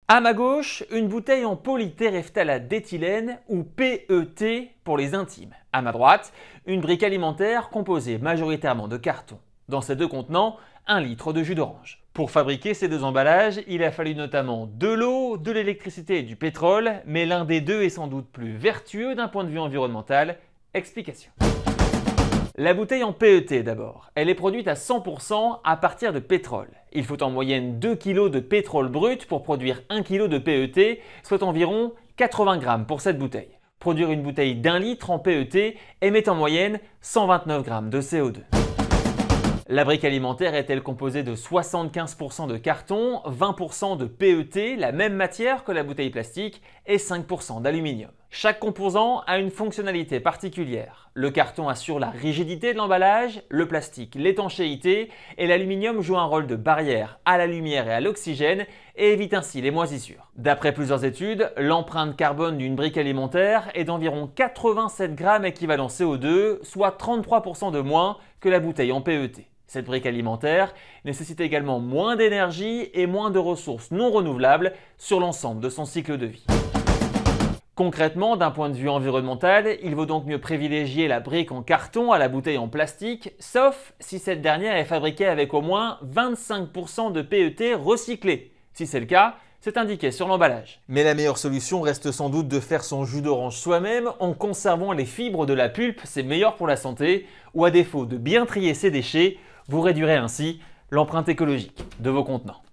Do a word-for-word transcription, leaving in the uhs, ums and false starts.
À ma gauche, une bouteille en polytéréphtalate d'éthylène ou P E T pour les intimes. À ma droite, une brique alimentaire composée majoritairement de carton. Dans ces deux contenants, un litre de jus d'orange. Pour fabriquer ces deux emballages, il a fallu notamment de l'eau, de l'électricité et du pétrole, mais l'un des deux est sans doute plus vertueux d'un point de vue environnemental. Explication. La bouteille en P E T d'abord. Elle est produite à cent pour cent à partir de pétrole. Il faut en moyenne deux kilos de pétrole brut pour produire un kilo de P E T, soit environ quatre-vingts grammes pour cette bouteille. Produire une bouteille d'un litre en P E T émet en moyenne cent vingt-neuf grammes de C O deux. La brique alimentaire est-elle composée de soixante-quinze pour cent de carton, vingt pour cent de P E T, la même matière que la bouteille plastique, et cinq pour cent d'aluminium. Chaque composant a une fonctionnalité particulière. Le carton assure la rigidité de l'emballage, le plastique l'étanchéité, et l'aluminium joue un rôle de barrière à la lumière et à l'oxygène et évite ainsi les moisissures. D'après plusieurs études, l'empreinte carbone d'une brique alimentaire est d'environ quatre-vingt-sept grammes équivalent C O deux, soit trente-trois pour cent de moins que la bouteille en P E T. Cette brique alimentaire nécessite également moins d'énergie et moins de ressources non renouvelables sur l'ensemble de son cycle de vie. Concrètement, d'un point de vue environnemental, il vaut donc mieux privilégier la brique en carton à la bouteille en plastique, sauf si cette dernière est fabriquée avec au moins vingt-cinq pour cent de P E T recyclé. Si c'est le cas, c'est indiqué sur l'emballage. Mais la meilleure solution reste sans doute de faire son jus d'orange soi-même en conservant les fibres de la pulpe, c'est meilleur pour la santé, ou à défaut de bien trier ses déchets, vous réduirez ainsi l'empreinte écologique de vos contenants.